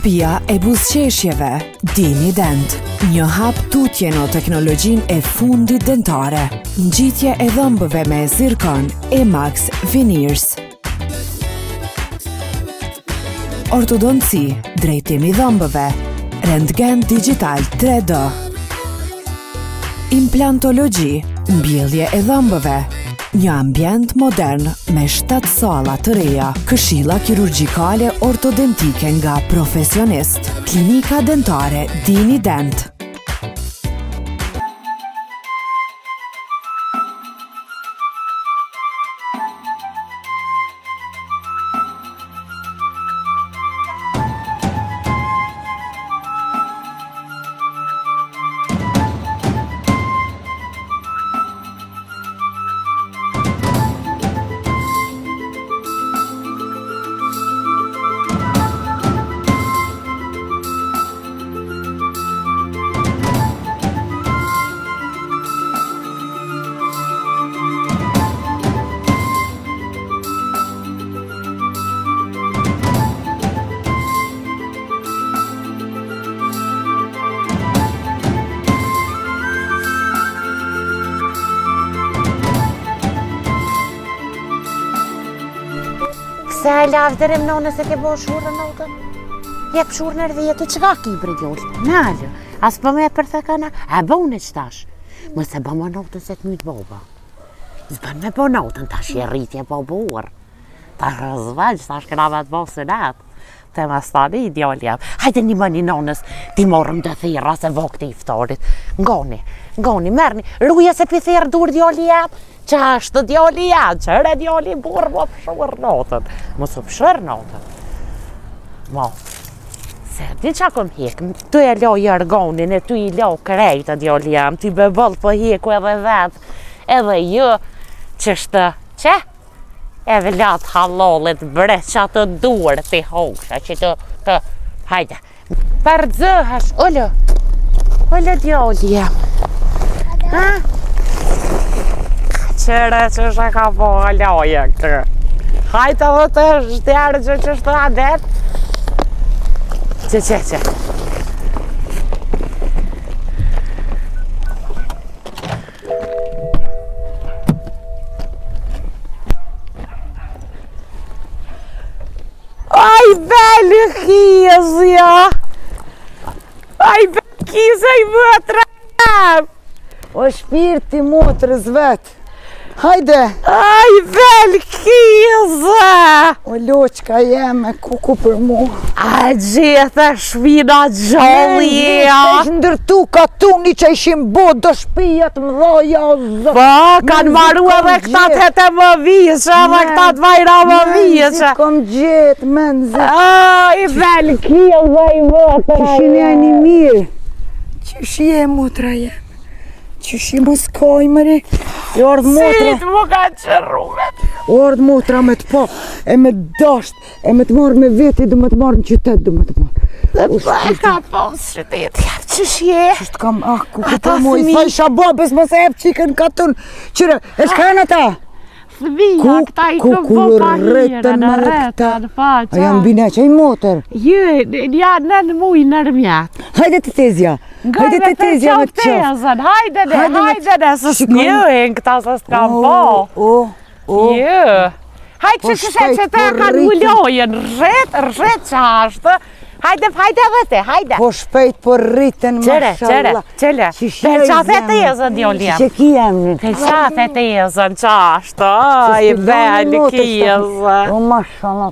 Shtëpia e buzëqeshjeve, Dini Dent. Një hap tutje në teknologjinë e fundit dentare. Ngjitje e dhëmbëve me zirkon Emax Veneers. Ortodonci, drejtim i dhëmbëve. Rentgen digital 3D. Implantologji, mbjellje e dhëmbëve. Një ambient modern me 7 salla të reja, këshilla kirurgjikale ortodontike nga profesionist. Klinika dentare Dini Dent. Se e lavdërim none se ke bo shurën notën. Jep shurën e rëdhjetë, që ka ki për idjollë? Nalë, as për me për thekana, e bone që tash. Më se bëma notën se të mytë boba. Zbën me bo notën, tash je rritje po borë. Tash rëzvëgjë, tash këna me të bo së natë. Te ma stani idjollë jam. Hajde një më një nonës, ti morëm të thira se vokti iftarit. Ngoni, merni, rruja se pi thirë dur djollë jam. Qa është djali janë, qëre djali burë më pëshurë notën. Më së pëshurë notën. Mo, se di qa kom hekë, tu e lo jërgonin e tu i lo krejtë djali janë, ty bebëllë po heku edhe vetë, edhe ju, qështë, që? Edhe latë halollet bre që atë durë të hosha, që të, hajde. Për dzëhash, ollë djali janë. Ha? Qëre që shë ka po haloje kë. Hajtë edhe të shtjerë që shtë adet. Që. Aj, belë kizja! Aj, belë kizja i mëtra! O shpirti motërës vetë. Hajde! Aj, vel kiza! O loqka jeme, kuku për mu. A gjithë shvina gjallija! Ishtë ndërtu katuni që ishim bod do shpijat më dhoja o zë. Po, kanë maru edhe këta të hete më vishë, edhe këta të vajra më vishë. Menzi kom gjithë, menzi. Aj, vel kiza i vëtëra. Qëshin e një mirë. Qëshin e motra jeme. Qëshin më skoj mëri. E ardhë motra. Sitë më ka qërrumet. O ardhë motra me të po, e me dasht, e me të marrë me veti, dhe me të marrë në qytet, dhe me të marrë. E ka posë qytet, qëshje? Qështë kam, kuku për mu, i thaj shababes, mos e hep qikën katun. Qyre, e shkajnë ata? Fëmija, këta i këmë po pahirën, në retën, pa, qa? A janë bine që i motër? Janë në mujë nërmjatë. Hajde të tezja, hajde të tezja me të qafë. Hajde ne, së s'njëhin këta se s'ka po. Hajde që te ka n'ullojen, rret që ashtë. Hajde edhe te, hajde. Po shpejt po rritën, mashallah. Qële, për qafe të jezën, djoljem. Që ki jemi? Për qafe të jezën që ashtë, aj, belë kjezë. O, mashallah.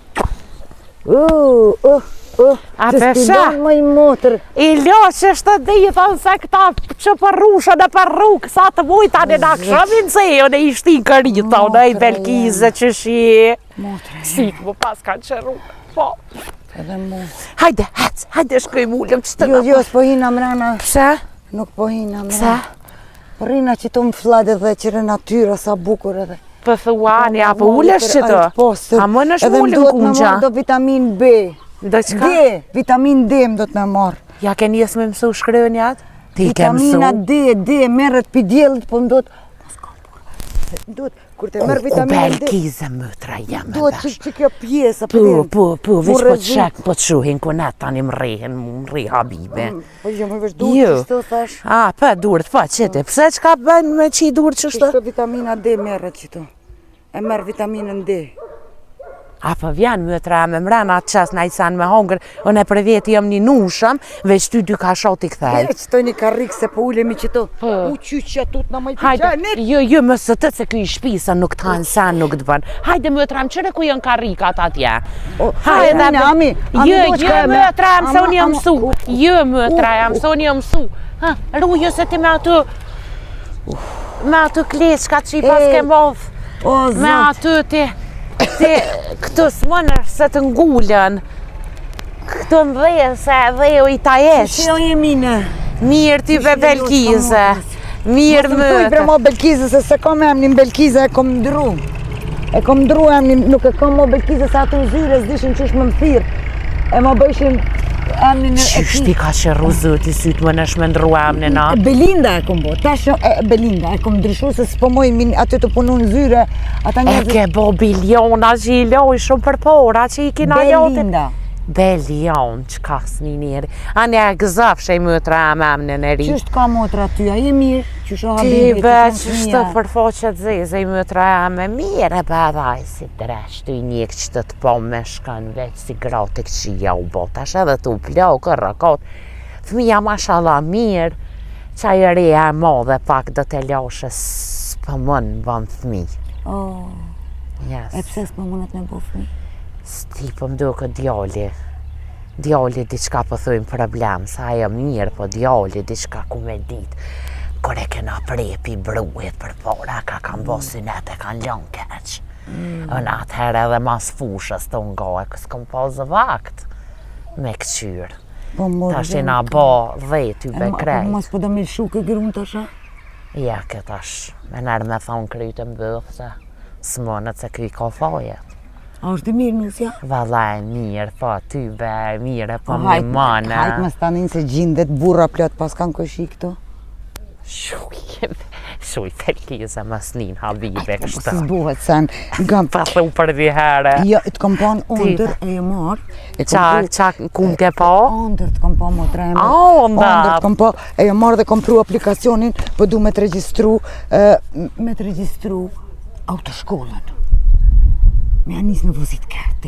A që s'pidon më i motër. I lo që shtë ditën se këta që për rushën e për rukë, sa të mujtani në këshëmin se jo në ishti në kërita, në i belkizë që shie. Sikë më pas kanë që rukë, po. Edhe mu. Hajde, hajde shkoj mullëm që të në. Jo, s'po hina mrena. Pse? Nuk po hina mrena. Pse? Po rina që të më fladë edhe qëre natyra sa bukur edhe. Për thuani, apo ullesh që të? A më nësh mullëm edhe më do të me kunqa? marrë do vitamin B. Do qka? D, vitamin D më do të me marrë. Ja ke njës me mësu shkryon jatë? Ti ke mësu? Vitamina D, merret pi djellit, po më do të... Duhet, kur të merr vitaminën D. Belkize mëtra jeme Duhet që kjo pjesë Po, veç po të shek, po të shuhin kunet tani më rri Habibe. Po jo, më vesh duhet që thash. Pa durët, pa qëti, pse qka bën me qi durët që shtë? Kështë vitamina D merret qëto. E merr vitaminën D. Pa vjen mëtra me mrena atë qas na i san me hongër, unë e për veti jam një nushëm, veç ty dy ka shot i kthej. Qëtoj një karrikë se po ulemi qëto. U qyqja tut në majtë qenit. Jo, mësë të se këj shpisa nuk të hanë sen nuk të bën. Hajde mëtra më qëre ku jën karikat atje. Hajde, Ami. Jo, mëtra më se unë jam mësu. Jo, mëtra jam se unë jam mësu. Rujo se ti me atë kleçka që i pas ke modh. Me atë ti këtë s'mënër se të ngullën. Këtë më se dhe i ta eshtë. Që jemi në? Mirë ty be Belkize. Mirë mëtë. Mos më tuj bre mo Belkize se kom emnin Belkize e kom ndru. E kom ndru emnin, nuk e kom mo Belkize se atë zyre s'dishin qysh më thirë. E mo bëjshin emnin e Qysh ti ka shërru zëti sytë më nësh me ndru emnin a? Belinda e kom bo, tash Belinda e kom ndryshu se s'po moj aty të punu në zyre. E ke bo biliona që i loj shumë për pora që i kina jotin. Belinda. Belion, qka s'ni njeri. Ane e gëzafshe i mëtra emnin e ri. Qështë ka motra ty, a je mirë? Qështë o Habibi, Ti be qështë të përfoqet zeze i mëtra eme, mire be dhaj si dreshtu i njek që të po me shkan veç si gratik që ja u bot. Ash edhe tu plau kërra kot. Fëmija mashallah mirë, qa i reja e modhe pak do të lashe s'pë mënë bën fëmi. E pse s'pë mënët me bo fëmi? Sti po më duke djalli. Djalli diçka po thujmë problem, sa ajo mirë, po djalli diçka ku me dit. Kur e kena prepi bruhet për para, ka kanë bo synet e kanë lën keq. Unë atëherë edhe mas fushës të ngoj, s'kom pozë vakt me këqyr. Tash i na bo 10 ty be krejt. Mos po do me lëshu kë grunë të shë? Ja, këtash, me nërë me thonë krytë më bëhë, se s'monët se këj ka fajet. A është i mirë nusja? Valla e mirë, po ty be e mirë, po më manë. Hajtë më stanin se gjindet burra plot pas kanë këshi këto. Shuj, Belkize më snin Habibe kështë. Si zbuhet sen. Pa thu për di herë. Jo, të kom pa në ondër e e marë. Qa kum ke pa? Ondër të kom pa më treme. Ondër të kom pa e e marë dhe kom pru aplikacionin, po du me të registru autoshkollën. Me janë nisë me vozit kërti.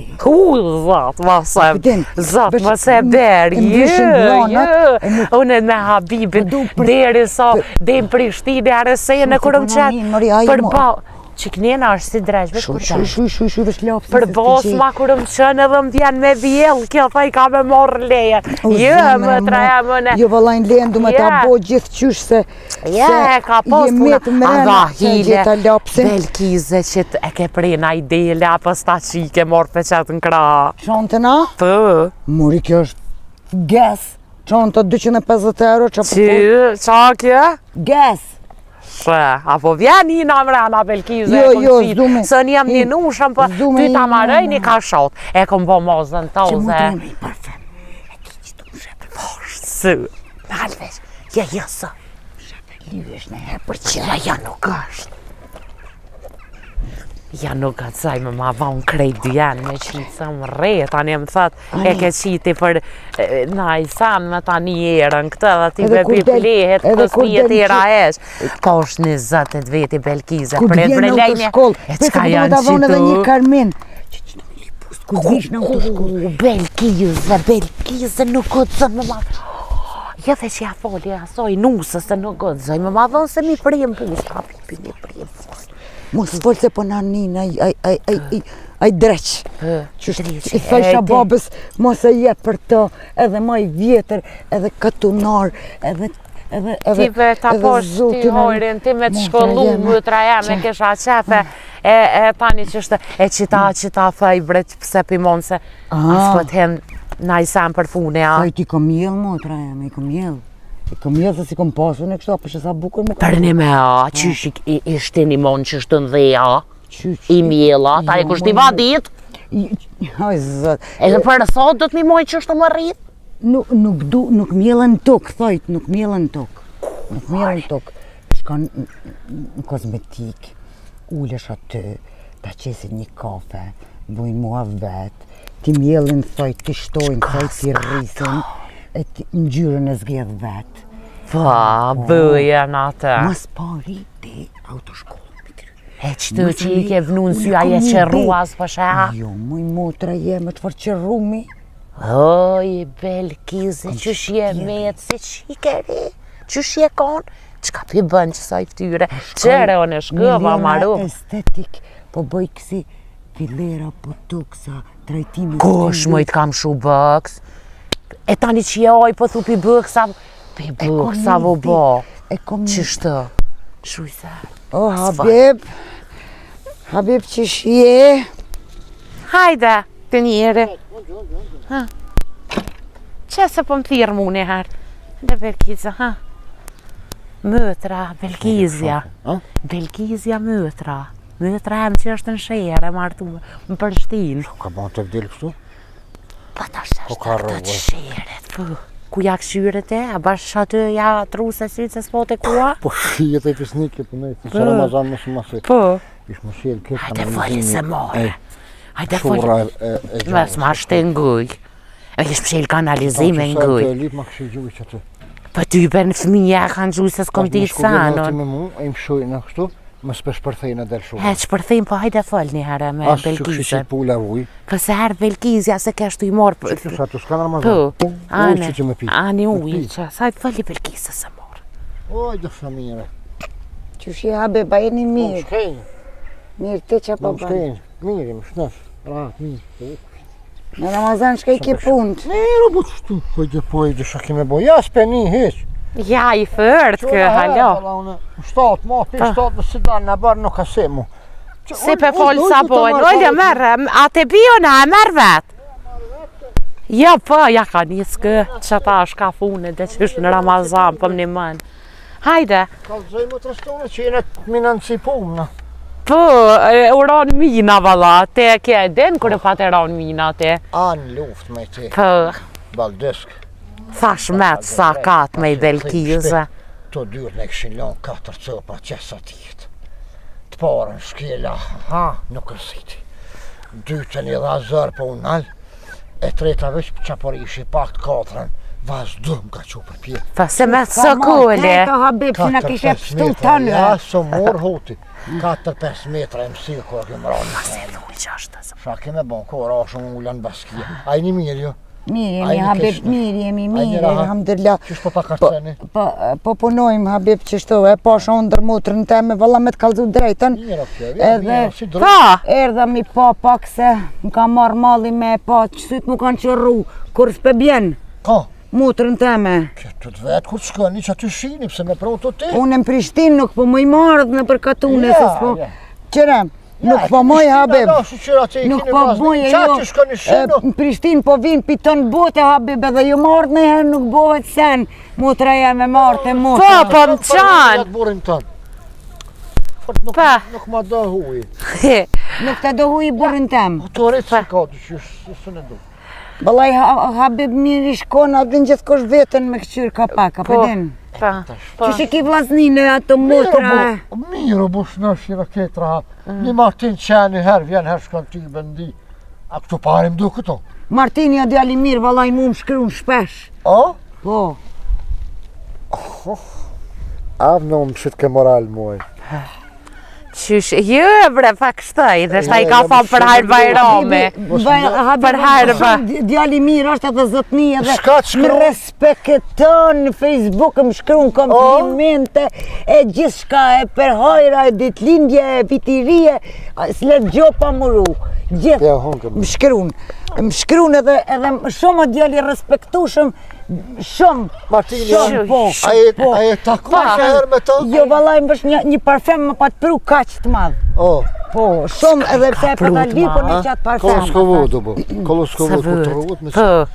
Zat, ma se berë, unë me Habibin, deri sa, dhe në Prishtine, arëse në kërëm qëtë, për ba, që kënjena është si drejsh, vesh kur Shuj, vesh lopë. për bos ma kërëm qënë edhe më vjen me vjellë, kjo thaj ka me morë leje. Më traja më në... Jo, vëllajnë lejen, du me ta bo gjithë qysh se... Ja, ka post puna. Adha, hile, Belkize që e ke prena i dele, apës ta që i ke morë për qëtë në kra. Qontëna? Të. Muri, kjo është gas. Qontë 250 euro, që qa kjo? Gas. Apo vjen i në mrena Belkize e kom qitë, së njëm një nushëm, për ty ta marëj një ka shot. E kom po mozën të Që mu oze. dojme i parfem. E ki që të më shepë. Së, malvesh, ja së. Lyvesh në herë për Ja nuk është. Ja nuk atë saj më ma vonë krejt djenë me qitë sa më rejë, tani më thëtë e ke qiti për na i sanë me ta një erën këtë dhe ti be biplehet këtë spijet i raesh. Ka është 22 veti Belkize, për e brelejnje, e qka janë qitu? Edhe një karmin. Kur vish në autoshkollë. Belkize nuk këtë zënë më ma... Ja dhe që ja foli asoj nusës se nuk këtë zënë më ma dhonë se mi prijem pus, ka pipi mi prijem pus. Mos folë se po nanin, aj dreq. I thajsha babës, mos e je për të, edhe ma i vjetër, edhe katunar, edhe Ti be ta posh ti hojrin, ti me të shkollu mëtra jeme kesha qefe, e tani qështë, e qita thaj bret pëse pimon se asë hen na i sem për fune, a? Thaj ti kom jelë, mëtra jeme, i kom jelë. I kom jelë se si kom pasu në kështu, përshë sa bukur më kom. Për një me a, qysh i shtini mon që shtë në dheja, i mjela, ta i kushti vadit? Haj zët. E dhe për sot do të një moj që shtë më rrit? Nuk mjellën tokë, thajt, nuk mjellën tokë. Nuk mjellën tokë. Shka në kozmetik, ulesh aty, ta qesit një kafe, buj mua vetë, ti mjellin thoj, ti shtojnë, thoj, ti rrisin, e ti ngjyrën e zgjedh vetë. Pa, bëja në atë. Mas pari ti autoshkollën. E qëtë që i ke vnu në sy, aje që ruas për shëha? Jo, muj motra jeme të fërë që rumi. Oj, Belkizi, qësh je metë, si që i keri, qësh je konë? Qka pi bënë që sa i ftyre? Qere o në shkëva maru? Estetik, po bëj kësi filera, botoksa, trajtimi. Kosh mojt kam shu bëks? E tani që je oj, po thu pi bëksa, pi bëksa vo bo. Qështë? Shujse. O, Habib qësh je? Hajde, të njeri. Që se po më thirë mu një herë? Dhe Belkiza, ha? Mëtra, Belkizja. Belkizja mëtra. Mëtra em që është në shere, martu më përshtin. Ka ban të vdil kështu? Pa ta është këtë të sheret, po. Ku ja këshyret e? A bashkë aty ja tru se sy se s'po të kua? Po shijet e fisnike për nejtë, në Ramazan më shumë asë. Po. Ishë më shijet këtë Hajde foli se more. Hajde shura foli. e gjanë. Mes ma shte nguj. E ishë mshel kanalizime nguj. Të elit ma kështë gjuj që të. Po ty për në fëmija kanë gjuj se s'kom t'i sanon. Me mu, e më shojnë kështu, më s'pesh përthejnë e del shumë. He, që përthejnë, po hajde fol një herë me Asë që kështë Belkizën. që pula vuj. Po se herë Belkizja se keshtu i morë. Që që sa të s'kanë Ramazan. Po, Ujë që me pi. ani ujë që, sa të foli Belkizë se morë. Oj, dhe famire. Qësh je Habib, a jeni Më mirë? shkejnë, Mirë të që po më bënë. shkejnë. Mirë, më shnesh. Rahat, mirë. Në Ramazan shkej ke punë. Mirë, bu që shtu. Hojde po e dhe shaki me bo. Ja, s'peni, heq. Ja, i fërt kë, halo. Shtatë, ma pi shtatë në sidan në barë nuk asë mu. Si pe folë sa bojnë, ollja merë, a te bio në e merë vetë. Ja, po, ja ka njësë kë, që ta është ka fune dhe që është në Ramazan, për një mënë. Hajde. Kalëzoj më të restone që jene të minan si punë. Po, uron mina valla, te ke e den kërë pa të ron mina te. Anë luft me ti, Po, baldesk. thash met sa kat me i Belkizë. Të dyrë në këshin lonë 4 copa qesa tjetë. Të parën shkjela, nuk rësiti. Dytën i dha zërë po unal, e treta veç për qapër ishi pak të 4-ën, vazhdëm ka që për pjetë. Pa se me të sëkulli. Ka Habib që në kishe pështu tënë. Ja, së morë hoti. 4-5 metra e mësi kërë kemë rënë. Se dhuj që është të Shka keme bon, kërë ashtë më ullën baskia. A i një mirë jo? Mirë Ajde jemi Habib, kesh, mirë jemi, Ajde mirë, rahat. alhamdulillah. Qysh po pa karceni? Po punojmë Habib që shto, e pasha ndër motrën teme, valla me të kalzu drejten. Mirë, okej, Edhe- mirë, si drejtë. Pa, Erdha mi pa pak se më ka marrë malli me pa, qësit mu kanë qërru, kur s'pe bjen, Ka, motrën teme. këtë të vetë kur të shkëni që aty shini, pëse me pronë të ti. Unë në Prishtinë nuk po mëj marrë në për katune, Ja, se s'po... ja. Qëre, nuk po mëj Habib. Nuk po bëj e jo, Qatë shkëni shinu? në Prishtinë po vinë piton bote Habib edhe ju marrë në herë nuk bëhet sen, motra jeme marrë të po, motra. po më qanë. Jatë burin tënë. Fort Pa. nuk ma do huj. Nuk të dohu i burin tem. Të rritë si ka të qysh, së në du. Balaj Habib mirë i shkon, adin gjithë kosh vetën me këqyrë ka pak, a Po. përdin. Pa, po. Që ki vlazninë ato motra. Mirë bu shnash i raketra. Një Martin qeni herë, vjen herë shkon ty bëndi. A këtu parim du këto? Martini a djali mirë, balaj mu më shkru në shpesh. A? Po. Avë në më shit ke moral muaj. Qysh, jo bre, pa kështoj, dhe shta i ka fa për hajrë bajrami. Për herë, Djali mirë është edhe zotni edhe Shka të shkru? më respekton në Facebook, më shkru në komplimente e gjithë shka e për hajra, e ditlindje, e vitirie, s'let gjopa muru. Gjithë Ja, hongër. më shkruun edhe shumë djali respektushëm, shumë. Martini, Shumë, po. a e takosh e herë me të? Jo, vallaj më bësh një parfem më pa të pru kaq të madh. O, Po, shumë edhe pse e pru pa të lipo madh, në qatë parfem. Koloskovodu bu. Koloskovodu Se kur të vët, rrut me po.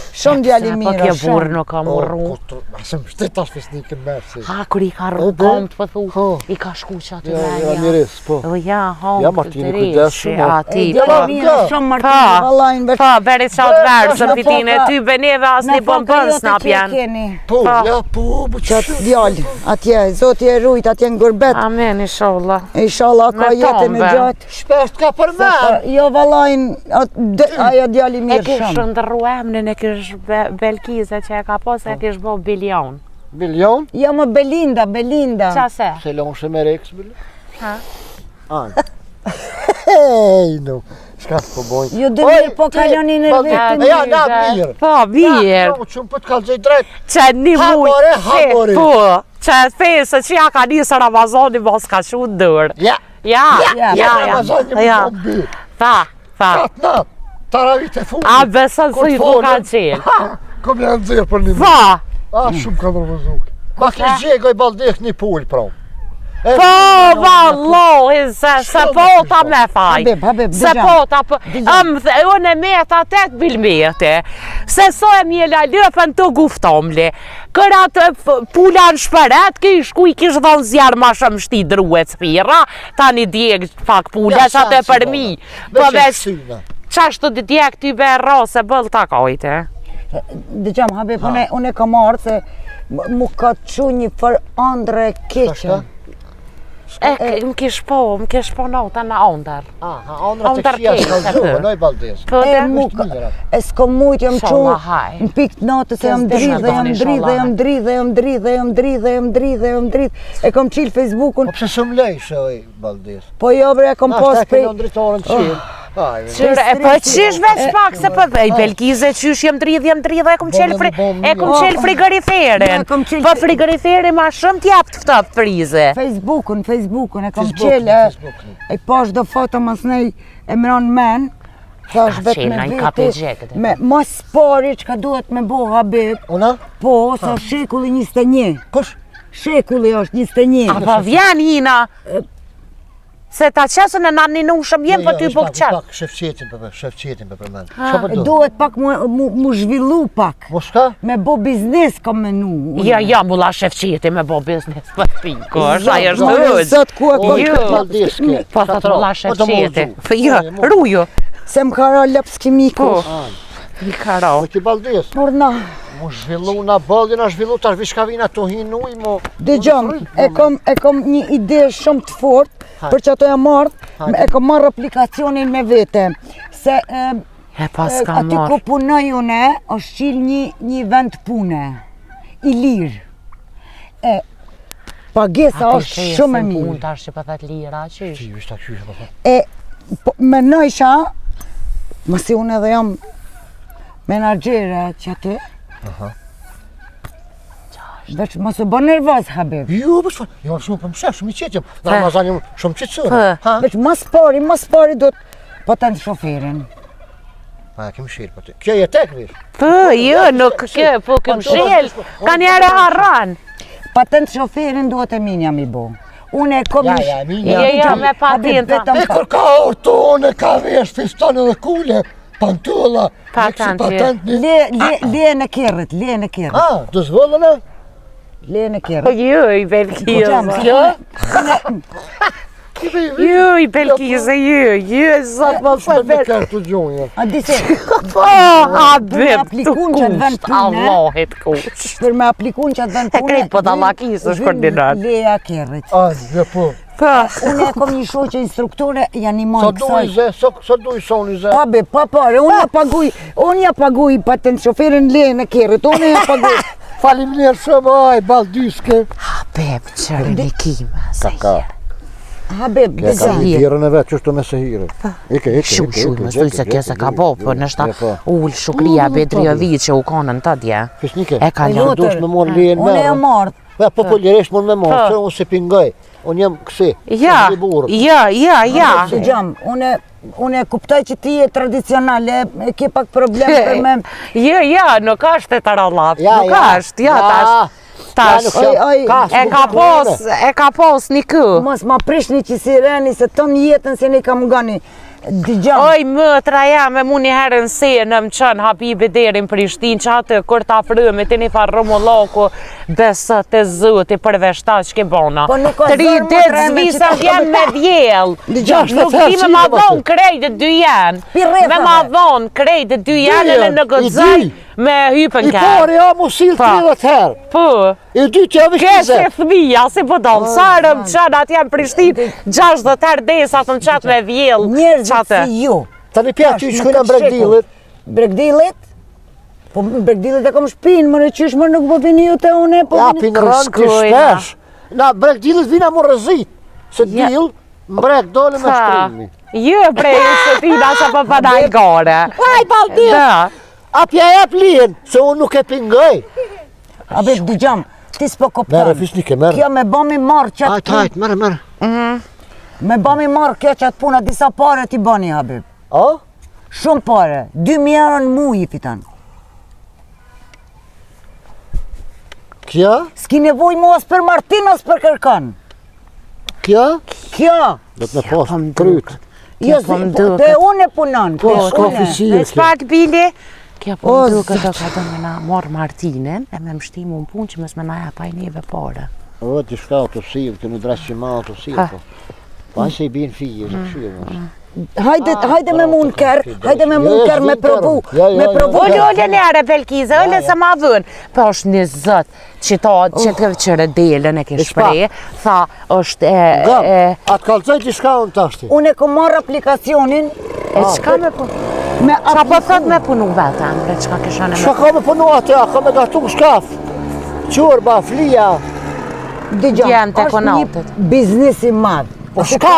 Shumë djali Po mirë, kjo burr shumë. nuk ka morru. Se më shtet tash fisnikën mërë. Ha, kur i ka rrugomt, po thu, i ka shku që aty Ja, miris, po. Ja, Ja, Martini, kujdes shumë, o. Ati, Djali mirë, shumë Martini, Pa. vallajnë veç. Pa, beri qatë verë, së na pitine, foka- ty beneve as një bombën s'napjan. Po, ja, po, bu Qatë djali, atje, Zoti e rujt, atje në gurbet. Amen, inshallah. Inshallah ka Me jetën e tombe. gjatë. Shpesht ka për men. Jo vallajnë, ajo djali E mirë kish shumë. ndërru emnin, e kish Belkize që e ka pas, e kish bo bilion. Milion? Jo më Belinda. Qa se? Se lonë shë me reks, bile? Ha? Anë. Hej, no. Shka s'po bojnë. Ju dë mirë po kaloni në vetën Ja, mirë. na, mirë. Po, mirë. Po, që më për t'kallëzoj drejt. Që një Ha, muj, more, ha, more. po, që fesë që ja ka njësë Ramazani, mos ka shu dërë. Ja. Ja. Ramazani më Ja. bombi. Tha. Katë natë. Taravit e fundit. A besën Kur si ku folën. ka qenë. Kom janë dzirë për një më. Tha. Shumë ka nërvëzuk. Ma ki gjegoj baldek një pull, pra. Po, vallohi, se po ta me faj. Habib, Se po ta po, unë e meta 8 bilmete. Se so e mjela lëpën të guftomli. Këra të pula në shpëret, ki shku i kish dhonë zjarë ma shumë shti druet spira, ta një djegë pak pula, që atë e për mi. Po veç, qashtu të djegë ty be ro, se bëll ta kajte. Dëgjam, Habib, unë e kam marrë se mu ka që një fër andre keqe. Më kish po nota në ondër. Aha, ondra të këshia shkallëzove, noj baldesë. Po E dhe, mu ka, e s'ko mujt jam Inshallah, që haj. në pikë natës e jam dridhe. E kom qilë Facebookun, Po pse së më lejshë, oj, baldesë. po jo bre, e kom pas Ashtë e prej. kënë ndritorën qilë. Qyre, e po qish veç pak se po i Belkize qysh jem dridhe, e kom qelë frigoriferin. Po frigoriferi ma shumë t'jap të ftë frize. Facebookun, e kom qilë, e pash do foto mas nej e mron men, thash Ka vetë me qenë, i ka vete, pejgjeket, me mas pari që ka duhet me bo Habib, Una? po, sa shekulli 21, Kush? shekulli është 21. Apo vjen hina. Se ta qesën e nanë një shumë jem për ty po këqet. Pak shefqetin për përmen. Qa për do? Duhet pak mu zhvillu pak, Moska? me bo biznes kom menu. Ja, mulla shefqeti me bo biznes për pikosh, ajo është Zot, rëgjë. Zot, ku e kom Jo. Baldeske. Po thot mulla shefqeti. Jo, ruju. se më ka ra laps kimiku. Po, i karo. Po ti baldes. Por na, Mu zhvillu na baldin, na zhvillu tash vishka vina të hinë uj, mo... dëgjom, e kom një ide shumë të fort, për që ato e marrë, e kom marrë aplikacionin me vete, se E pas ka aty ku marrë. punoj une, është qilë një vend pune, i lirë. E, pagesa është shumë e mirë. Unë tash që për thët lira, qysh? Ti vishta qyshe për thë. E, menojsha, mësi unë edhe jam menagjere që aty, veç mos u bë nervoz, Habib. Jo, për shfarë, jo, shumë për mshef, shumë i qetjem. Në Ramazan jam shumë qetësore. Ha? Veç mas pari do të patent shoferin. Pa, kemi shirë për ty. Kjo je tek vish. Po, jo, nuk ke, po këm shel, ka njere harran. Patent shoferin duhet e minja mi bo. Unë e kom Ja, ish- ja, minja. Ja, me patenta. vetëm E kur ka ortone, ka vesh, fistane dhe kule, pantolla, Patent, Le në kerrit, le në kerrit, Ah, do zvëllëna? le në Po kerrit. jo, i Belkize. Jo, i Belkize, jo, zot mos e Shumë me vet. kërë të gjonja. A di se, Po, a bep, aplikun që të vend pune. Allahit kush. për me aplikun që të vend pune, krejt po dallakisë është koordinat. Leja kerrit. Ah, dhe po. Po, Unë e kom një shoqe instruktore, janë i Sa marrë duj kësaj. zë, sa duj soni zë. Pabe, pa pare, unë ja paguj patent shoferin le në kerrit, unë ja paguj. Faleminderit shumë, aj, baldyske. a bep, qërë në kime, se Ka. Habib, Ka dëgjoj. një tjerën e vetë, qështu me se hire. Ike. Shumë, më thuj se kese ka bo, po nështë ullë Shukria Bedriovici u konën të dje. Fisnike, E ka E lënë. dush me morë lejen Unë e merë. marrë. Popullërisht mund me morë, se unë se pingoj. Unë jam kësi. Ja, ja. Dëgjom, unë e kuptoj që ti je tradicionale, e ke pak problem për me... Ja, nuk është e të rallat, nuk është, ja, tash, e ka pos një kë. Mos ma prishni që sireni, se ton jetën se ne kam gani. Oj, mëtra jam e mu një herë në senë më qënë Habibi deri në Prishtinë që atë kur ta frëmi të një farë Romullaku besët e zëti përveshta që ke bona. 3 ditë zvisa vjen me vjell. Nuk di me ma dhonë krejt e 2 janë. Me ma dhonë krejt e 2 janë në gëzaj me hypën kërë. I pari ja mu silë 30 herë. Po. I dytë ja vishë 20. Kështë e thmija, si po dalë. Sarë më qënë atë jam Prishtinë 60 herë desa të më qatë me vjell. Njerëzit si ju. Ta një pja që i shkujna Bregdilit. Bregdilit? Po Bregdilit e kom shpinë, më në qysh më nuk po vini ju të une, po Ja, vini... pinë rënë të shpesh. Na Bregdilit vina mu rëzit. Se dil, mbrek dole me shtrimi. Jo, prej, se tina sa për përnaj gore. Aj, baldir! Da. A pja e plien, se unë nuk e pingoj. A bet, digjam, ti s'po koptan. Mere, fisnike, mere. Kjo me bëmi marrë qatë Hajt, mere. Me bëmi marrë kjo qatë puna, disa pare ti bëni, Habib. A? Shumë pare, 2.000 euro në muj i fitan. Kja? S'ki nevoj mu as për Martin, as për kërkan. Kja? Kjo! Do të me pas kryt. Jo, te unë e punon, te s'ka unë. oficir. Në spak bili, kjo po më duke do ka do me na morë Martinin e me mështimu në punë që mes me na ja pa i neve pare. O, ti shka autosivë, të në drasë që ma autosivë, po. Pa se i bin fije, zë këshirë. Hajde me munker, me provu. Me provu. Olle nere Belkize, olle se ma dhën. Po është një zët që të qërë delën e ke shprej, tha është e... Atë kalëzaj që shka unë tashti? Unë e kom marrë aplikacionin. E qka me punu? Qa po thot me punu vetë, Ambre, qka këshane me Shka ka me punu atë, ka me gatu në shkaf. Qurba, flia. Djenë të konautit. Biznis i madhë. Po shka?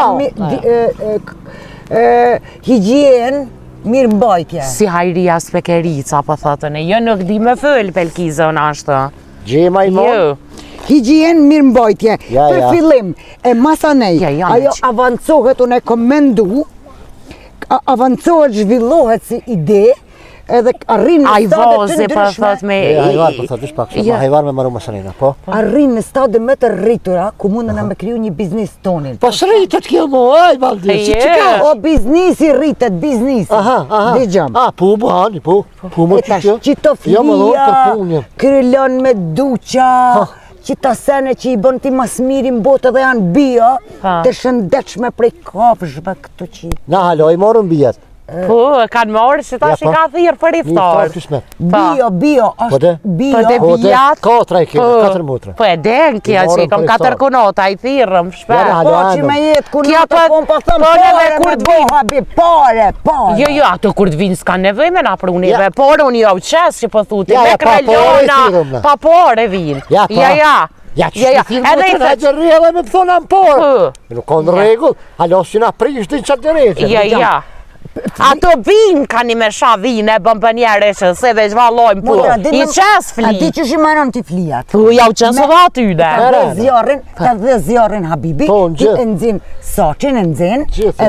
Higien, mirë mbajtje. Si hajria spekerica, po thotën e, jo nuk di me fëllë Belkize unë ashtë. Gjema i mon? Jo. Higien, mirë mbajtje. Për fillim, e masanej, ajo avancohet, unë e komendu, avancohet, zhvillohet si ide, edhe arrin në stade të ndryshme. Hajvar, po thot, ish pak shumë, hajvar me maru masanina, po? Arrin në stade më të rritura, ku mundën me kriju një biznis tonin. Po s'rritet kjo mo, aj, baldi, si që ka? O, biznisi rritet, biznisi. Aha. Dijam. Po, buhani, po. Po, më që kjo? Qito flia, kryllon me duqa, qita sene që i bën ti mas mirin botë dhe janë bio, të shëndechme prej kafshve këtu që. Na, halo, i morën bijet. Po, kanë morë që ta që ka thirë për iftar. Bio, është bio. Po, dhe bijat. 4 mutra. Po, e den kja që i kom 4 kunota, i thirëm, shpet. Po, që me jetë kunota, po më pa thëmë pare, Jo, ato kur të vinë s'ka nevoj me na prunive, por unë jo qesë që po thuti, me krejona, pa pare vinë. Ja, që të firmë të rejtë rrëve me të thonë amë porë. Nuk konë regull, alo si na prishtin që të rejtë. Ja. Ato vinë ka një me sha vinë e bëm për njerë që se dhe zhvallojmë punë. I qes fli. A di që shi maron t'i flijat. Po, ja u qesë dhe atyne. Ta dhe zjarin Habibi, e nëzin soqin, e nëzin,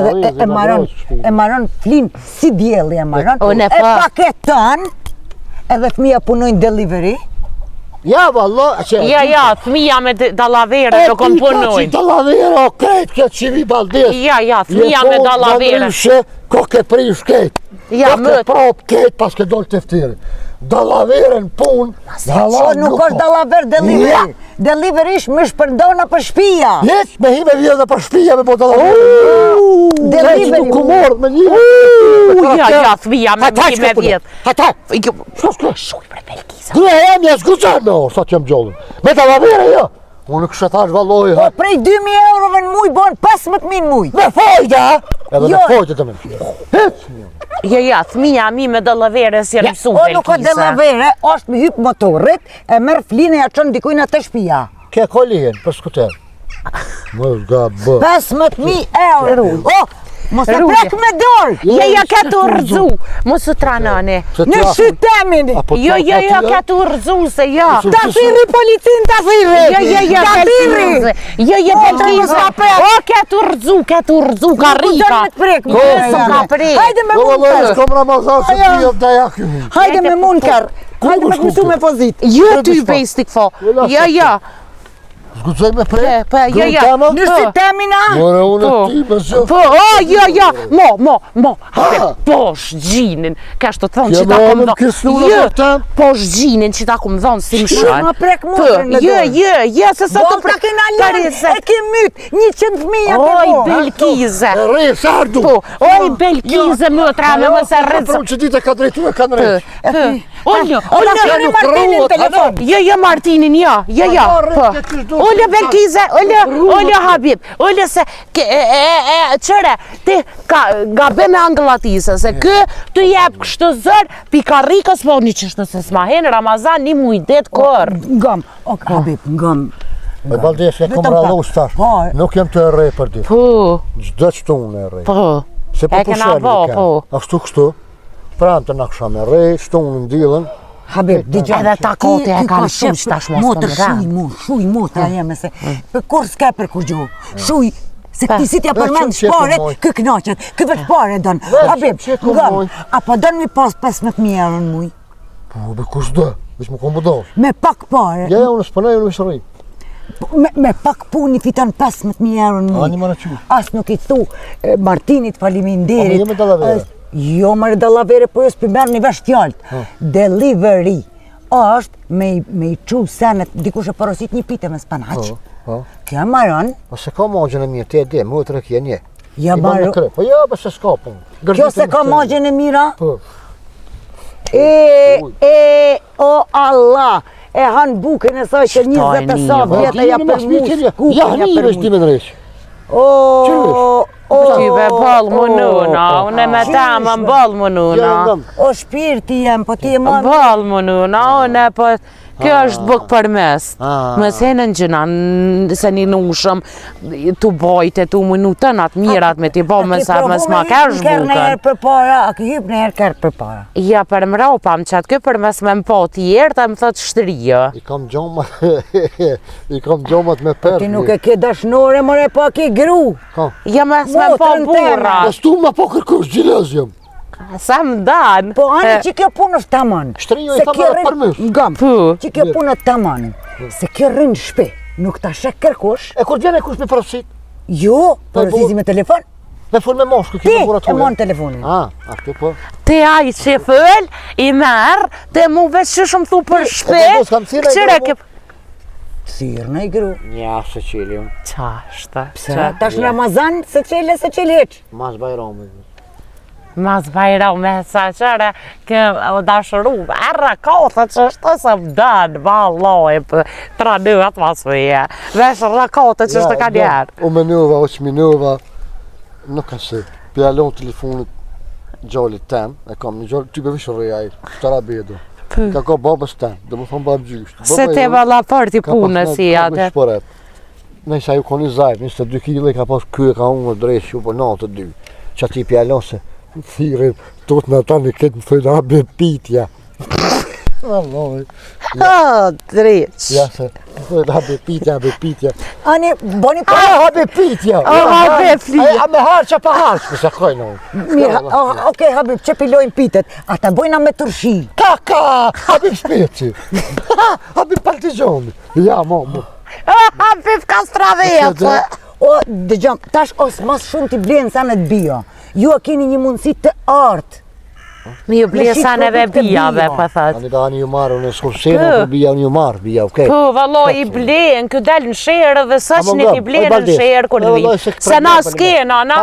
e maron flin si djeli e maron, e paketon, edhe fëmija punojnë delivery. Ja, vallo, Ja, fëmija me dalavere do kom punojnë. E ti ka që dalavere, o krejt këtë që vi baldis. Ja, fëmija me dalavere. Ko ke prish ketë, ko ke prop ketë pas ke dollë teftiri. Dalavere në punë, nuk është dalaver delivery. Delivery ish më shpërdona për shpia. Jeq, me hi me vjetë dhe për shpia me po dalavere. Delivery. Nuk ku morë me një. Ja, fëmija me vjetë. Hata, Shuj për Belkize. Dhe e një zguqar me orë, sa që jem gjollën. Me dalavere, jo. Unë kështë thash valloj, po prej 2.000 eurove në muj, bon 15.000 muj. Me fojda! Edhe me fojda të me. Ja, thmija mi me dalavere si e mësu Belkize. O nuk o dalavere, është me hypë motorit, e merë flinë e aqën dikujnë atë shpia. Ke kolihen, për skuter. Më zga bë. 15.000 euro. Mos e prek me dorë! Ja, ka të rëzu, mos të tranane. Në shytemin! Jo, ka të rëzu se ja. Ta thiri policin, ta thiri! Ja, Belkize. Jo, Belkize. O, ka të rëzu, ka rika. Ka prek. Hajde me munker! Shkom Ramazan se ti jop da jakju. Hajde me munker! Hajde me këmësu me pozit. Jo, ty bejstik fo. Ja. zgudzoj me pre? Nëse temina? Mora unë ti më zë. Po, mo, po shgjinin, ka shto thonë që ta kom dhonë. Po shgjinin që ta kom dhonë si më shënë. Ma prek mundën me Jo, se sa të prek. E ke myt, 100 fëmija të Oj, Belkize. Re, sardu. Oj, Belkize, më trame, më se rrëzë. Për unë që dite ka drejtu e kanë rejtë. Oljo, Martinin, jo. Oljo, Belkize, oljo, Habib. Oljo se, qëre, ti ga be me anglatise, se kë të jep kështë zërë, pika rikës, po një qështë se s'ma henë Ramazan, një mujdet kërë. Ngam, Habib, ngam. E Baldes, e kom radu stash, nuk jem të e rej për dit. Gjdo që të unë e rej. Se po pushen në kemë. Ashtu kështu, pranë të në kësha me rej, shtu unë në dilën. Habib, digjon, edhe ta kote e ka shumë që tash mos të më rranë. Shuj mu të jeme se, kur s'ke për kur gjohë, shuj, se këti si t'ja përmend shpare, kë knaqet, kë vetë pare dënë. Habib, ngam, apo dënë mi pas 15.000 euro në muj? Po, be kush dë, veç më kom budosh. Me pak pare. Ja, unë s'pënej, unë vishë rri. Me pak puni fiton 15.000 euro në muj. Ani më në qu. As nuk i thu Martinit faliminderit. A më jemi dalavere? Jo, mërë dalavere, po jës për merë një vesh tjallët. Delivery është me i qu senet, dikush e porosit një pite me spanaq. Kjo e maron. Po se ka magjën e mirë, te e dhe, më të rekje nje. Ja maron. Po ja, po se s'ka pun. Kjo se ka magjën e mira? Po. O Allah! E hanë bukën e saj që 20 sa vjetë e ja përmus. Ja, një vesh ti me në reqë. Ty be balë më nuna, unë me ta më balë më nuna. O shpirti jem, po ti e më... Balë më nuna, unë po... Kjo është bëk për mes. Më senën gjëna, se një nushëm, tu bojte, tu minutën atë mirat me t'i bo më sa më s'ma kesh bukën. Kërë në herë për para, a ki hyp në herë kërë për para? Ja, për më raupam që atë kjo për mes me më po t'jerë, ta më thotë shtrija. I kam gjomat me përë. Ti nuk e ke dashnore, mëre, po a ki gru. Ja, me s'me më po burra. Stu ma po kërkush gjilez jem. Sa më danë. Po anë që kjo punë është tamon. Shtrijo i thamë dhe përmës. Ngam, që kjo punë është tamon. Se kjo rrinë shpe, nuk ta shek kërkush. E kur djene kush me përësit? Jo, përësisi me telefon. Me full me moshku, kjo me burat Ti e mon telefonin. Kjo po. Te aj që fëll, i merë, te mu veç që shumë thu për shpe. Këqire ke... Sirë në i gru. Nja, se qeli unë. Qashtë. Tash në Ramazan, se qeli, se qeli heq. Mas bajrami. Mas bajrau me sa qëre, ke o dashëru, erra kota që është të se më dënë, valoj, tra nëhat mas veje. Vesh rakota që është të ka njerë. O menuva, o që minuva, nuk ka se, pjallon telefonit gjallit tem, e kam një gjallit, ty be vishë rejaj, shtara bedo. Ka ka babës tem, dhe më thonë babë gjysht. Se te vala për t'i punë si atë. Nëjsa ju ka një zajt, 22 kg, ka pas kë ka unë drejsh, ju për 92. Që ati pjallon se, thirin, tot në ta në këtë më thëjnë, be pitja. Alloj. Dreq. Ja se, thëjnë, be pitja. Ani, boni për... be pitja. Be flija. A me harqa pa harq, përsa kojnë unë. Mirë, okej, Habib, që pilojnë pitet, ata bojna me tërshi. Ka, Habib shpeci. Habib partizoni. Ja, mo. Habib Kastravecë. O, dëgjom, tash os mas shumë t'i blenë sa në të bio. Ju a keni një mundësi të artë. Mi ju blenë sa në dhe bijave, për thëtë. Ani ka një ju marë, unë e skursenë, për bija unë ju marë, bija, okej. Po, valloj, i blenë, kjo delë në shërë dhe sëq në ki blenë në shërë kur vi. Se na s'kena, na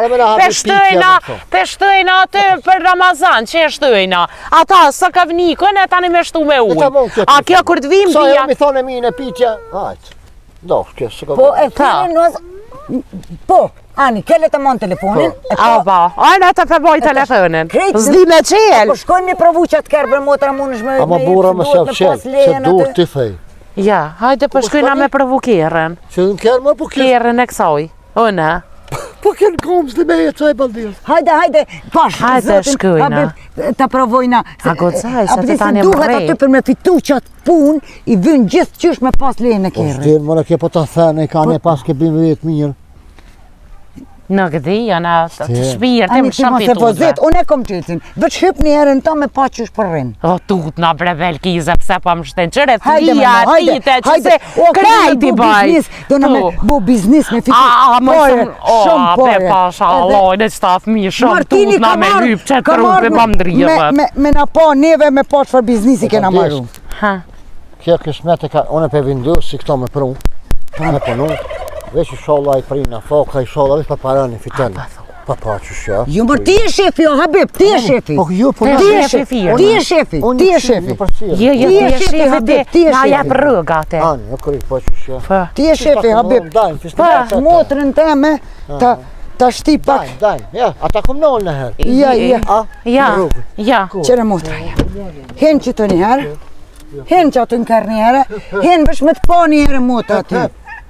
peshtëjna atë për Ramazan, që e shtëjna. Ata, së ka vnikën, e tani me shtu me ujë. A kjo kur të vim bija... Sa jo mi thonë e mi në pitja, hajtë. Do, kjo, së ka... Po, e thënë nëzë... Po, Ani, kelle të mon telefonin. Ana të përboj telefonin. Zdi me qelë. Po shkojnë mi provu që atë kërë për motra mund është me... Ama bura me se dur t'i thej. Ja, hajde po shkojna me provu kjerën. Që në kjerë më po kjerë? Kjerën e kësoj. Ona. Po kjerë komës dhe me e të e baldirë. Hajde, pash. Hajde shkojna. Ta provojna. A gocaj, se të tani më duhet aty për me fitu që atë pun, i vynë gjithë qysh me pas lejnë e kjerën. Po shtirë, më në ke po të thënë, i ka ne pas ke bimë vetë mirë. Nuk di, janë të shpirë, të më shumë pituzve. Unë e kom qëtësin, veç hyp një herën ta me pa qësh për rinë. O, tut në brevel kize, pëse pa më shtenë qëre flia, tite, që se krejti baj. Do në me bu biznis me fitu pare, shumë pare. Pe pasha, lojnë e qëta fmi, shumë tut në me hyp që të rrupe pa më drije. Me na pa neve me pa qëfar biznisi kena maru. Kjo këshmet e ka, unë e pe vindu si këto me pru, me punu. Veç i sholla i prina foka, i sholla veç pa parani fitele. Pa pa që shja. Ju mërë ti e shefi, o Habib, ti e shefi. Ti e shefi, ti e shefi, ti e shefi. Ti e shefi, Habib, ti e shefi. Na jep rrëga te. Ani, o këri, pa që shja. Ti e shefi, Habib. Pa, motrën teme, ta shti pak. Dajnë, ja, ata kom nëllë në herë. Ja. Qere motra, ja. Hen që të një herë, hen që atë në kërë një herë, hen vesh me të pa një herë motra aty.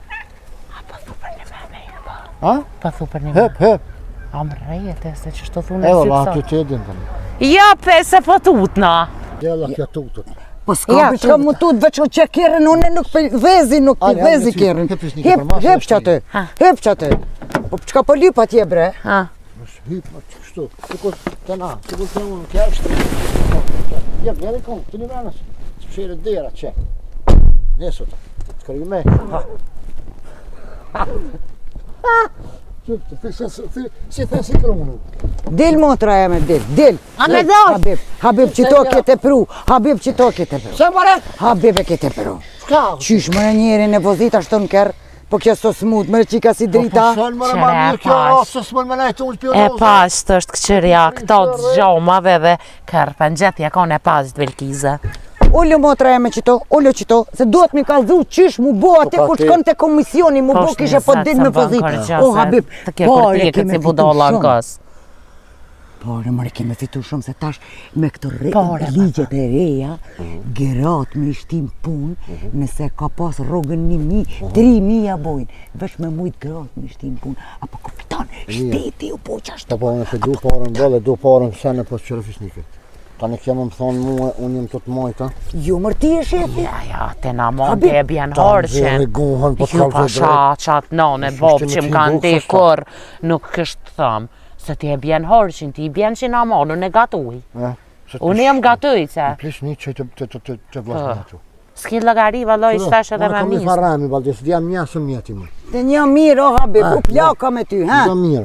Pa thu për një Hep. A më rejete se që shto thunë e Evo, si la, pësa. ty të edin të një. Ja, pe se po tutna. Jella, kja tutët. Po s'ka për që mu tut, veç o që kjerën, une nuk për vezi, nuk për vezi kjerën. Hep që atë, hep që atë. Po që ka po lyp atje bre? Hyp, ma që kështu. Sikur të na, sikur të unë kja është. Jep, njeri kom, të një menës. Të pëshire dera, që. Nesot, të kërju me. Si të si kërunu. Del motra e me del. A me dosh? Habib që to kete pru, Habib që to kete pru. Se mëre? Habib e kete pru. Shka? Qysh mëre njeri në vozit ashtë të në kërë, po kjo so smut, mëre qika si drita. Po shon mëre ma mirë kjo, se s'mën më najtë unë pjo E pasht është këqërja, këto të gjomave dhe kërpen gjetje kon e pasht velkize. Ullu motra e me qito, ullu qito, se duhet mi kalzu qysh mu bo ati kur shkon të komisioni, mu bo kishe po dit me pozit. O Habib, pare keme fitu shumë. Pare mëre keme fitu shumë se tash me këto ligjet e reja, gerat me ishtim pun, nëse ka pas rogën 1.000, 3.000 ja bojnë. Vesh me mujt gerat me ishtim pun, apo kapitan, shteti u po qashtë. Ta po në se du parën bëlle, du parën sene po qërë fisnikët. Ta në kemë më thonë mua, unë jem të të majta. Jo, mërë ti e shefi? Ja, te na monte e bjen horqen. Ju pasha qatë nane, bob që më kanë di kur, nuk kështë thëmë. Se ti e bjen horqen, ti i bjen që na monë, unë e gatuj. Unë jem gatuj, se. Plish një që të vlasë në që. S'ki logari, valoj, stash edhe me misë. Unë kam i farami, valde, së dhja mjasëm njëti më. Të një mirë, o Habib, u plaka me ty, ha? Një mirë.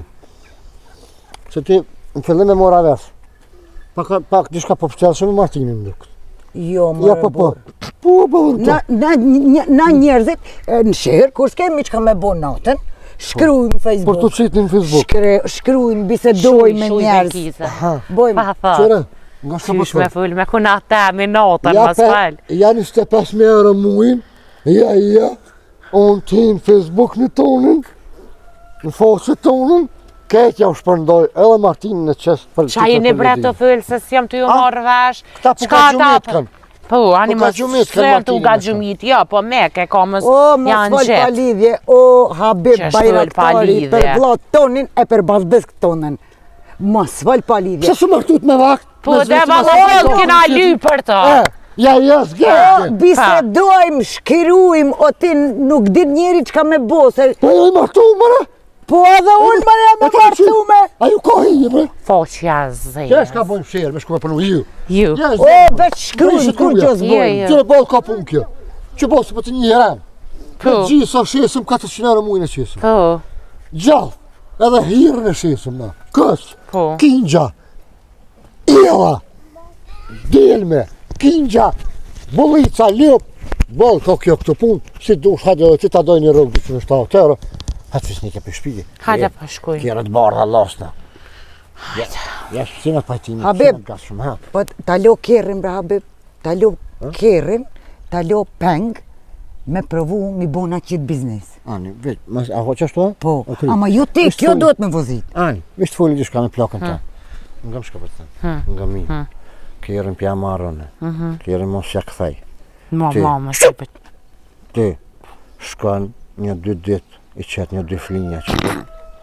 Se ti, në fillim e mora vesë. Pak dishka po pëqelë shumë i Martinin më dukët. Jo, mërë borë. Na njerëzit, në shërë, kur s'kemi që ka me bo natën, shkrujmë Facebook. Për të qitë në Facebook. Shkrujmë, bisedoj me njerëz. Bojmë. Qëre, nga shka Qysh me full, me kuna ta, me natën, mas falë. Ja 25 euro muin, ja, unë ti në Facebook në tonën, në fosë tonën, Ketja u shpërndoj edhe Martinin e qesë për qa jeni bre të fyllë se s'jam të ju marrë vesh. Këta po ka gjumit kanë. Po, ani më sërë të u ga gjumit, jo, po me ke komës O, janë mos fol gjithë. pa lidhje, o Habib Bajraktari për vlat tonin e për bazbesk tonën. Mos fol pa lidhje. Që su martut me vakt? Po, dhe valë kina ly për të. Ja, s'gjerë. Bisedojmë, shkirujmë, o ti nuk din njeri që ka me bo, se... Po, jo i martu, mëre? Po edhe unë më jam me martume! A ju ka hije, bre? Foqja zëjë. Që s'ka bojnë shërë, me shku me përnu ju. Ju. O, veç shkrujnë, kur që s'bojnë. Që bolë ka pun kjo. Që bolë se për të një heran. Po. Gjithë sa shesëm 400 euro mujnë e qesëm. Po. Gjallë, edhe hirën e shesëm na. Kësë, Po. Kingja, Ila, Delme, Kingja, Bulica, Ljop. Bolë ka kjo këtë punë, si dush, hajde dhe ti ta doj një rogë 207 euro. Hajtë fisnike për shpigi. Hajde për shkuj. Kjera të barë dhe lasna. Ja shqina pajtimi, Habib, shqina gasë shumë. po talo kerrim bre Habib, talo kerrim, talo peng, me provu mi bona qitë biznes. Ani, veç, a ho qashtu? Po, ama ju ti, kjo duhet me vozit. Ani, vishtë foli gjishka me plakën ta. Nga më shka për të të, nga mi. Kjerën pja marrone, kjerën mos ja këthej. Më sëpët. Ti, shkan një 2 dit, i qëtë një 2 flinja që të.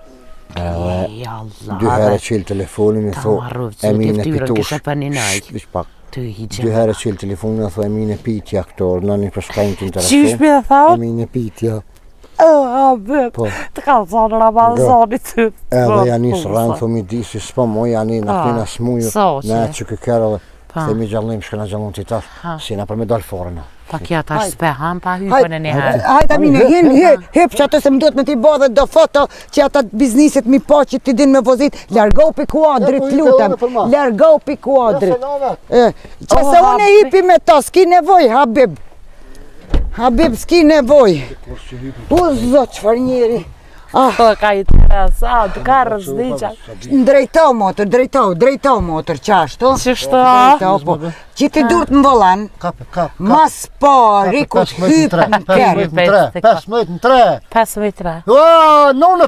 Edhe, 2 herë qilë telefonin e tho, Emine Pitush. Vish pak. 2 herë qilë telefonin e tho, Emine Pitja këtor, në një përshkajnë të interesu. Qysh për dhe thot? Emine Pitja. Habib, të ka zonë Ramazanit të edhe janë nisë rëndë, thëmi disi, s'po moj, janë në këtina smuju, ne që këkërë dhe, themi gjallim, shkëna gjallon të tash, si na për me dalë forën. Pa kja tash s'peham, pa hypën e njëherë. Hajta mine, hep që atë se më duhet me t'i bo dhe do foto që ata biznisit mi po që t'i din me vozit, largohu pi kuadrit, lutem, largohu pi kuadrit. Që se unë e hipi me ta, s'ki nevoj, Habib. Habib, s'ki nevoj. U zot, qëfar njeri. Po, ka i të interesant, ka rëzdiqa. Drejtau motor, qashtu. Qështu? Që ti dur të mbolan, mas pari ku të hypë në kërë. 15 15. None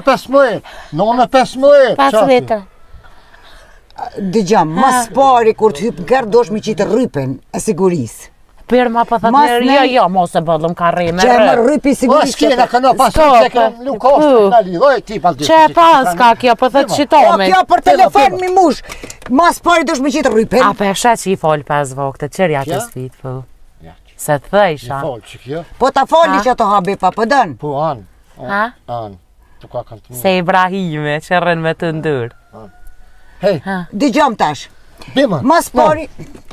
15. Dëgjam, mas pari kur të hypë në kërë, dosh mi qitë rrypen e sigurisë. Për ma për thëtë nërë, jo, mos e bëllëm ka rime. Që e më rrypi sigurisë. O, s'kjena këna pasur që kënë nuk ashtë në lidhoj, ti paldi. Që e pas ka kjo, për thëtë qitomi. Kjo për telefon mi mush, mas pari dosh mi qitë rrypen. A për shetë që i folë 5 vokët, qërja të sfit, po. Se të thejsha. I folë që kjo. Po ta foli që ato Habib, pa për dënë. Po, anë. Të ka kanë të mu. Se Ibrahime, që rënë me të ndërë. Hej. Dëgjam tash. Bima. Mas pari...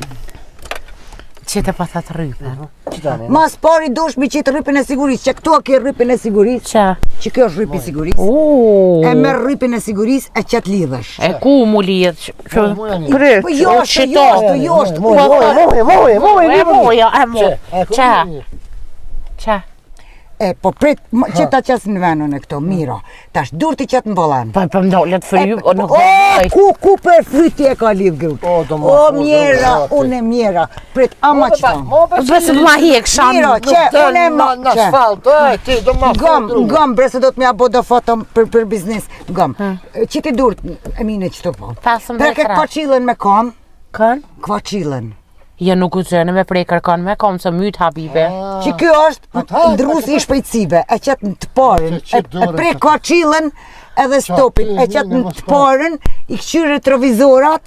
Që të për thëtë rrype. Mas pari dosh mi qitë rrypin e sigurisë, që këtu a ke rrypin e sigurisë. Që? Që kjo është rrypi sigurisë. E merë rrypin e sigurisë e që të lidhësh. E ku mu lidhë? Po joshtë. Që? Po prit, që ta qasë në venën e këto, miro. Tash, dur t'i qatë në bolan. Po për mdollet fry, o nuk ku për fryti e ka lidhë grupë. O mjera, unë e mjera. Prit, ama që ta. Bësë ma hek shanë. Miro, që, unë e ma në asfalt, ti do ma foto. Gëm, bre se do të mja bo do foto për biznis. Gëm, që ti dur, e mine që të po. Preke kvaçilën me kom. Kën? Kvaçilën. Ja nuk u zënë me prej kërkan me kom së mytë Habibe. Që kjo është ndrusi i shpejtësive, e qëtë në të parën, e prej kvaçilën edhe stopin, e qëtë në të parën, i këqyrë retrovizorat.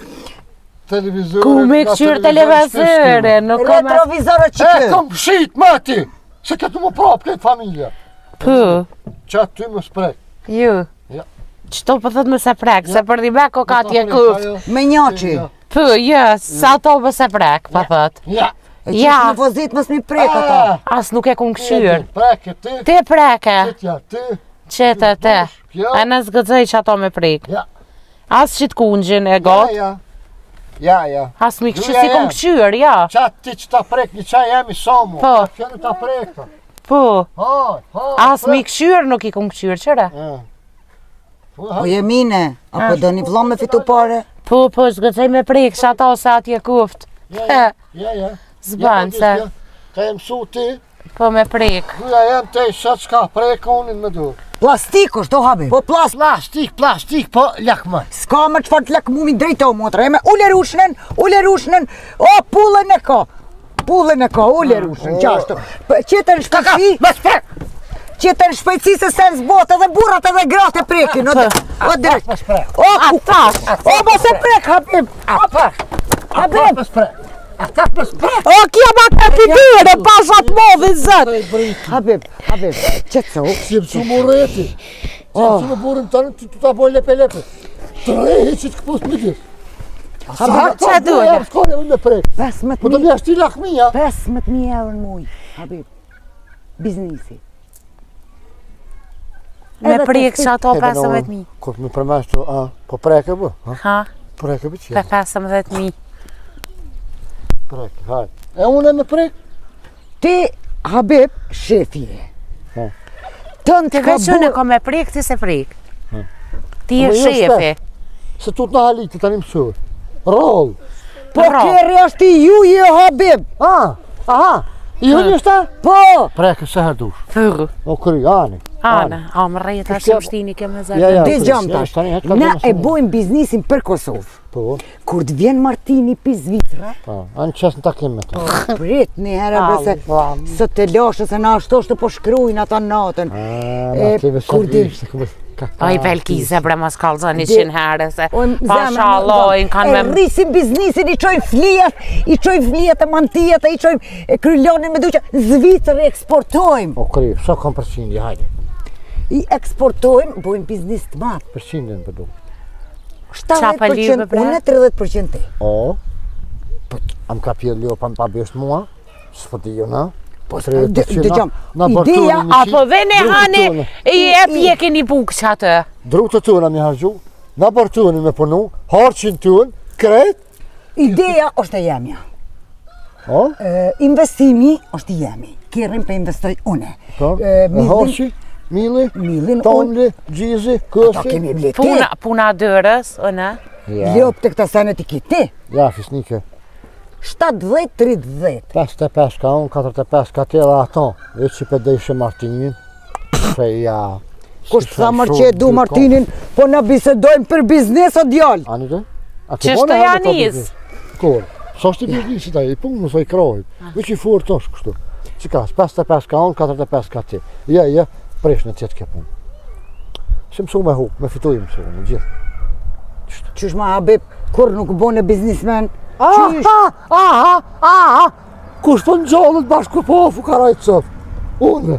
Ku me këqyrë televizore, nuk kom... Retrovizorat që kjo. E kom shit, mati, se këtë më prapë këtë familja. Pë? Që aty më sprek. Ju? Qëto për thëtë më se prek, se për di me kokat je kuft. Me njoqi. Pë, sa to më se prek, për thëtë. E që në vozit mësë mi prek ato. As nuk e kun këshyrë. Preke, ti. Ti preke. Qëtja, ti. Qëtë, ti. E në zgëdzej që ato me prek. As që t'kungjin e gotë. Ja. As mi këshyrë si kun këshyrë, ja. Qatë ti që ta prek një qaj jemi somu. Po. Që në ta prek ta. Po. As mi këshyrë nuk i kun këshyrë, qëre? Po jemine, apo do një vlom me fitu pare? Po, zgëcej me prek, që ato se atje kuft. Ja. Zbanë, se... Ka e mësu ti? Po me prek. Kuja jem te i sot s'ka prek unin me dur. Plastik është, o Habib. Po Plastik, po lakmë. S'ka më qëfar të lakmumi drejto, motra. Eme, ule rushnen. O, pullën e ka, ule rushnen, qashtu. Qëtër shpëtësi. Me sprek. Qëtër shpëtësi se sen s'bot edhe burat edhe gratë e prekin. O, drejt. O, mos e prek, Habib. Habib. O, kja ma ka t'i dyre, pasat modhin zët. Habib, qëtëso. Si e pësu më rreti. Si e pësu më burin të në të ta boj lepe. Të rehi që të këpus më gjithë. Që duhe? Skone unë me prek. 15.000. Po të mja shti lakmija. 15.000 euro në muj, Habib. Biznisi. Me prek që ato 15.000. Kur me përmeshtu, po preke bë? Ha? Preke bë që? Për 15.000. Preke, hajt. E unë e me prek? Ti, Habib, shefje. Të veqën e ko me prek, ti se prek. Ti e shefi. Se tu të në halitë të një mësur. Roll. Po kërë është i ju, Habib. Aha. I unë është ta? Po. Preke se her dush. Fërë. O kry, ani. A më rejtë ashtë më shtini ke me zërë. Ti gjam tash, na e bojmë biznisin për Kosovë. Po. Kur të vjen Martini për Zvitra. Po, anë qësë në takim me ta. Prit një herë bërse, së të lashë se na ashtu është po shkrujnë ata natën. Kur di, Oj, Belkize, bre, mos kallzoni 100 herë, se pasha Allahin kanë me... E rrisim biznisin, i qojmë flijet e mantijet, i qojmë kryllonin me duqe, Zvicër eksportojmë. O kri, sa kam përqindje, hajde. I eksportojmë, bojmë biznis të matë. Përqindjen përdu. 70% unë, 30% te. O, am ka pjerë leo pa më pabjesht mua, së përdi jo na. Dëgjom, ideja... Apo vene hani, e pjeki një bukë që atë. Drutë të tëna mi hargju, na bërtuni me punu, harqin tënë, kret. Ideja është e jemja. Investimi është i jemi. Kërën për investoj une. Harqi, milin, tomli, gjizi, kësi. Puna dërës, une? Ljop të këta sanet i kiti. Ja, fisnike. 70-30. 55 ka unë, 45 ka tjela ato. E që për dejshë Martinin. Se ja... Kusht sa mërë që e du Martinin, po në bisedojmë për biznes o djallë. Ani të? Qështë të janis? Kur? Sa është i biznisit a i punë, nësë i krojit. Vëq i furë tosh kështu. Që ka, 55 ka unë, 45 ka ti. Ja, presh në tjetë ke punë. Se mësu me hu, me fitu i mësu, në gjithë. Qysh ma Habib, kur nuk bone biznismen? Kush të në gjallët bashkë po fukarajtë sëf? Unë.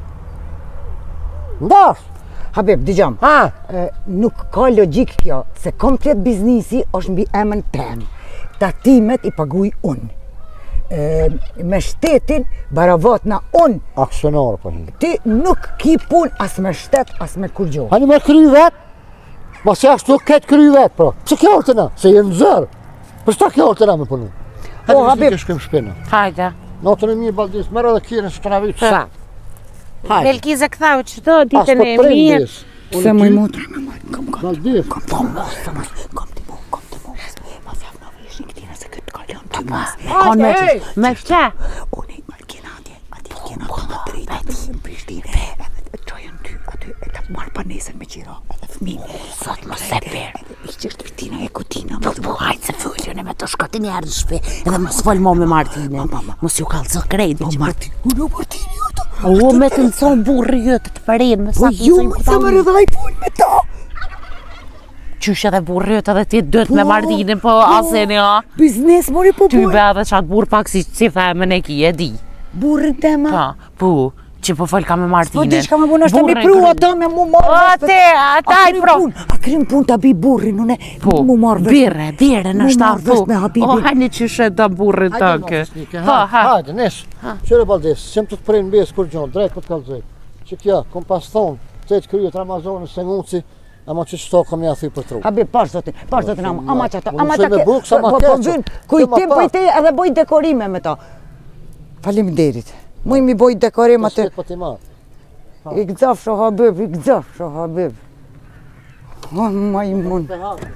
Ndash. Habib, digjam, nuk ka logik kjo, se komplet biznisi është mbi emën tem. Tatimet i paguj unë. Me shtetin, baravat na unë. Aksionar për një. Ti nuk ki pun as me shtet, as me kur gjohë. Hani me kry vetë? Ma se ashtu ketë kry vetë, pra. Pse kjo të na? Se jenë zërë. Për shta kjo të na me punu? O, Habib. Hajde. Natën e mirë, Baldis, mërë edhe kjerën së të na vitë. Sa? Belkize këthau që të ditën e mirë. Se më i motër. Baldis. Kom të mu. Ma fjaf në vishin këtina se këtë kalon të mas. Me që? Unë i marë kjena ati kjena të në drejta në Prishtine. Qojën ty, aty e të marë pa nesën me qira, edhe fëmime. Sot më se perë. I qështë Pristina e Kutina. Po hajtë se fëllën e me të shkatin e ardhë shpe. Edhe më s'fol mo me Martine. Mos ju kalë zë krejtë. O Martine jëtë. O me të nëson burri jëtë të përinë. Po ju me të më rëdhaj punë me ta. Qysh edhe burri jëtë edhe ti dëtë me Martine, po asen ja. Biznes mori po Ty be edhe qatë burë pak si femën e ki e di. Burri tema? Po, që po folka me Martine. Po di shka me punë është të mi pru ata me mu marrë vështë. Ata i pro. A krim pun të bi burri, nune mu marrë vështë. Bire në shtarë po. me Habibin. O, hajni që shetë da burri të kë. Hajde, nesë. Qëre Baldis, qëmë të të prejnë besë kur gjonë, drejt për të kalëzëjt. Që kja, kom pas thonë, të e të kryet Ramazonës se nguci, ama që qëto kom ja thuj për tru. Habib, pash zotin, ama që ato, ama që me bukë sa ma keqë. Kujtim pëjte edhe boj dekorime me ta. Falim derit. Muj mi boj dekorim atë. I gëzafsho Habib, O, ma i mund.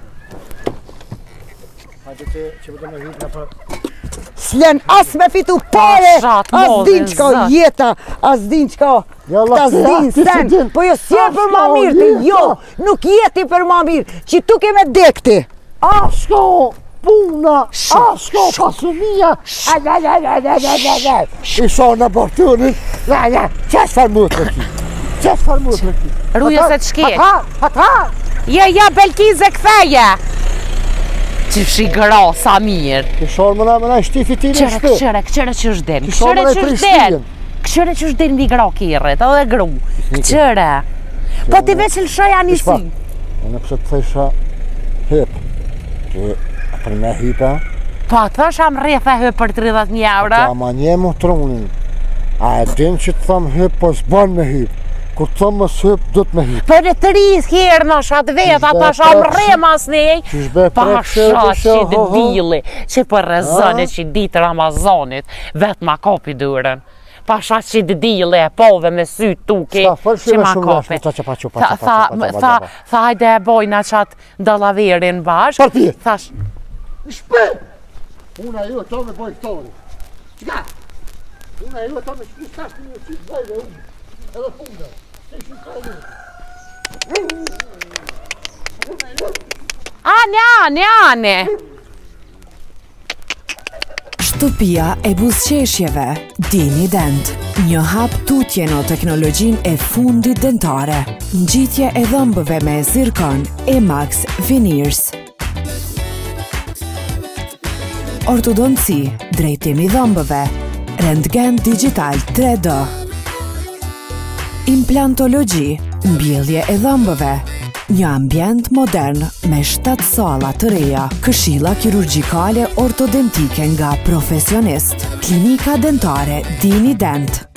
S'len as me fitu pare, as din qka jeta, as din qka, as din sen. Po jo s'je për ma mirë, ti jo, nuk jeti për ma mirë, që tu ke me dekti. Asko puna, asko pasumia. I sa në bërtunin, qes farmut në ki. Ruja se të shke. Hata. Ja, Belkize këtheje. Që shi gra, sa mirë. Këshorë mëna i shtifi ti në shpe. Këqëre që është den. Këqëre që është den mi gra kirët, edhe gru. Këqëre. Po ti veç lëshoja një si. Unë pëse të thesha hyp. Që për me hypa. Po të thësha më rrethe hyp për 30.000 euro. Po ama një mu trunin. A e din që të thëmë hyp, po s'ban me hyp. Kur të thëmë mës hyp, du të me hyp. Po në të rrisë herë në shatë vetë, ata shamë rremas nej. Pa shatë që të dili, që për rezonit që ditë Ramazonit, vetë ma kapi dërën. Pa shatë që të dili e pove me sy tuki, që ma kapi. Tha hajde e bojna qatë dalaverin bashkë. Parti! Thash. Shpe! Una ju to me boj këtori. Qika? Una ju to me shkistashtë një qitë bojve unë. Edhe funda. Ane! Shtëpia e buzëqeshjeve, Dini Dent. Një hap tutje në teknologjinë e fundit dentare. Ngjitje e dhëmbëve me zirkon Emax Veneers. Ortodonci, drejtimi dhëmbëve, rentgen digital 3D. Implantologji, mbjellje e dhëmbëve. Një ambient modern me 7 salla të reja, këshilla kirurgjikale ortodentike nga profesionist. Klinika dentare Dini Dent.